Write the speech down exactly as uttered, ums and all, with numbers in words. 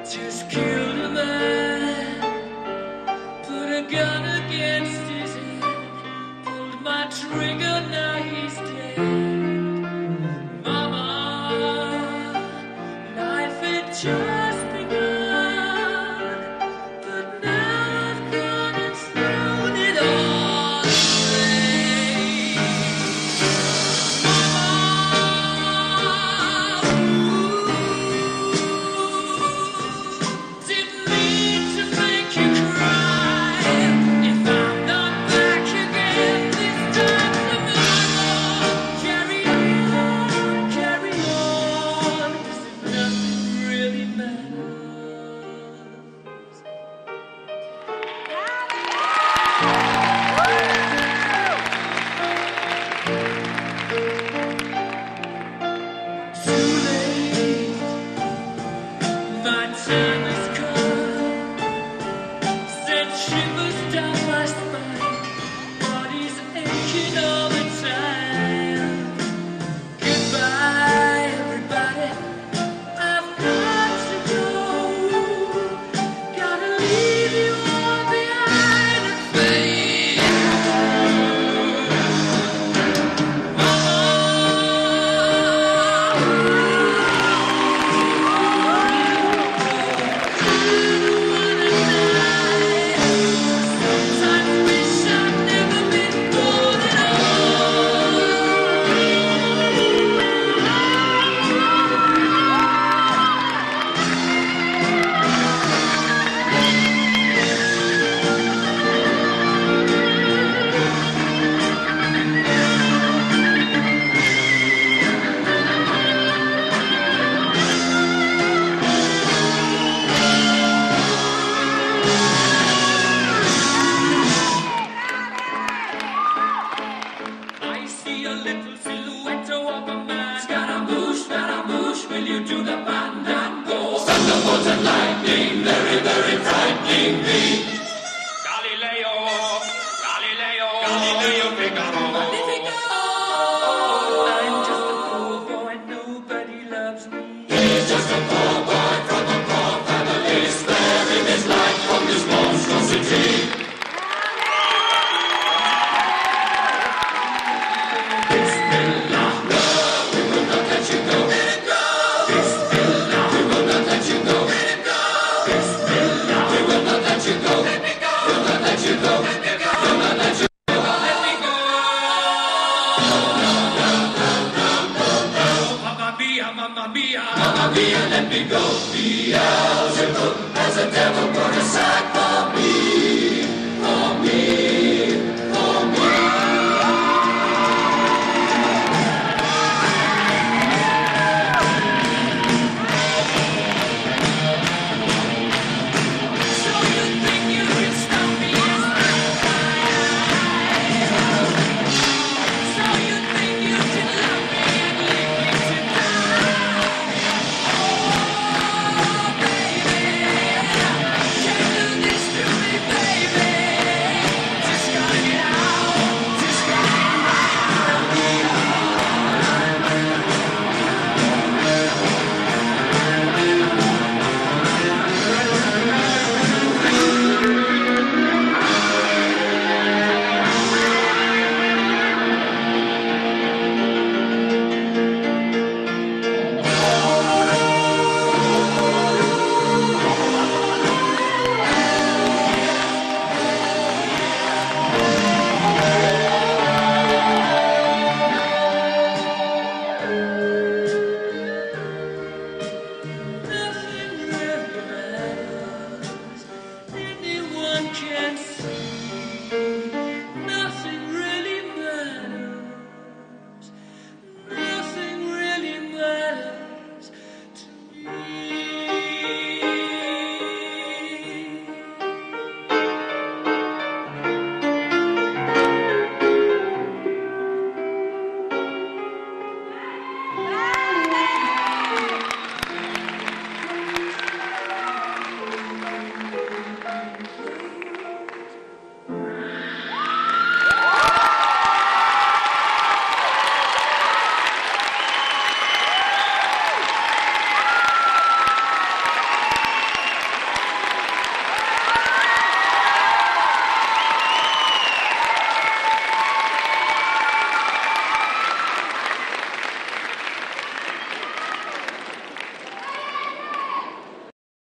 Just killed a man, put a gun against his head, pulled my trigger, now he's dead. Mama, life had just begun, but now I've gone and thrown it all away. Mama, didn't mean to make you cry. If I'm not back again this time tomorrow, carry on, carry on, as if nothing really matters. Too late, my time has come. Sent shivers down my spine, body's aching all the time. Goodbye, everybody, I've got to go. Gotta leave you all behind and fade. Sometimes wish I'd never been born at I see a little silhouette of a man. Scaramouche, Scaramouche, will you do the fandango? Thunderbolt and lightning, very, very frightening me. Galileo, Galileo, Galileo Figaro. Magnifico! I'm just a poor boy, nobody loves me. He's just a poor boy from a poor family, sparing his life from this monstrosity. Bismillah, no, we will not let you go. Let him go. Bismillah, we will not let you go. Let him go. Bismillah, we will not let you go. Let me go. We'll not let you go. Let me go. We'll not let you go. Let me go. Mamma mia, mamma mia, mamma mia, let me go. Beelzebub has a devil put aside for me.